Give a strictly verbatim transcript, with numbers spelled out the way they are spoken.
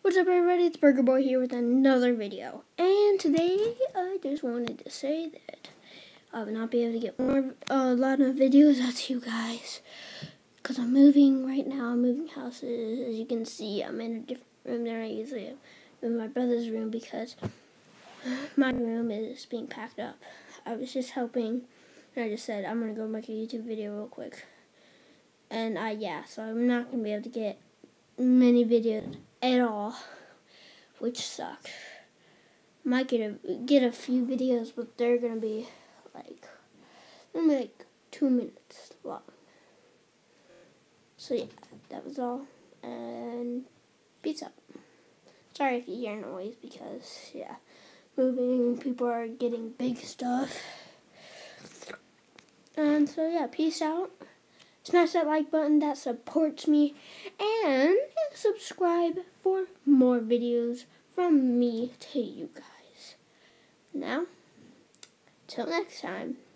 What's up, everybody? It's Burger Boy here with another video. And today, I just wanted to say that I will not be able to get more, uh, a lot of videos out to you guys. Because I'm moving right now. I'm moving houses. As you can see, I'm in a different room than I usually am. I'm in my brother's room because my room is being packed up. I was just helping, and I just said, I'm going to go make a YouTube video real quick. And, I, yeah, so I'm not going to be able to get many videos at all, which sucks. Might get a get a few videos, but they're gonna be like only like two minutes long. So yeah, that was all, and peace out. Sorry if you hear noise because yeah, moving, people are getting big stuff, and so yeah, peace out. Smash that like button, that supports me, and subscribe for more videos from me to you guys. Now, till next time.